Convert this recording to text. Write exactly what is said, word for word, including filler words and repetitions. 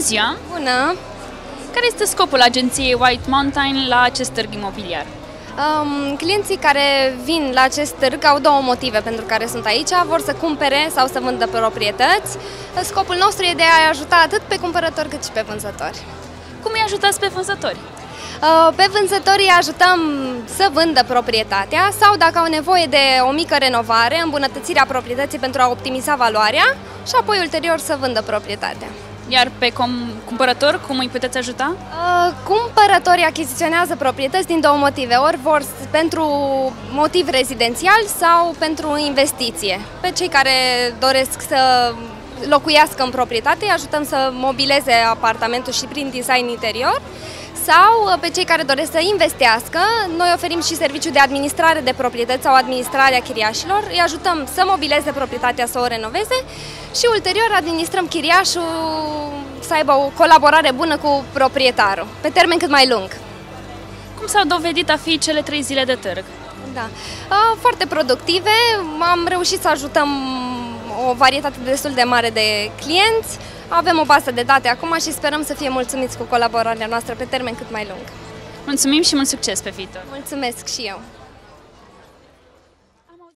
ziua! Bună! Care este scopul agenției White Mountain la acest târg imobiliar? Um, clienții care vin la acest târg au două motive pentru care sunt aici. Vor să cumpere sau să vândă proprietăți. Scopul nostru e de a ajuta atât pe cumpărători cât și pe vânzători. Cum îi ajutați pe vânzători? Uh, pe vânzătorii ajutăm să vândă proprietatea sau dacă au nevoie de o mică renovare, îmbunătățirea proprietății pentru a optimiza valoarea și apoi ulterior să vândă proprietatea. Iar pe cumpărător, cum îi puteți ajuta? Uh, cumpărătorii achiziționează proprietăți din două motive, ori vor pentru motiv rezidențial sau pentru investiție. Pe cei care doresc să locuiască în proprietate, ajutăm să mobileze apartamentul și prin design interior, sau pe cei care doresc să investească, noi oferim și serviciu de administrare de proprietăți sau administrarea chiriașilor, îi ajutăm să mobileze proprietatea, să o renoveze și ulterior administrăm chiriașul să aibă o colaborare bună cu proprietarul, pe termen cât mai lung. Cum s-au dovedit a fi cele trei zile de târg? Da. Foarte productive, am reușit să ajutăm o varietate destul de mare de clienți. Avem o bază de date acum și sperăm să fie mulțumiți cu colaborarea noastră pe termen cât mai lung. Mulțumim și mult succes pe viitor! Mulțumesc și eu!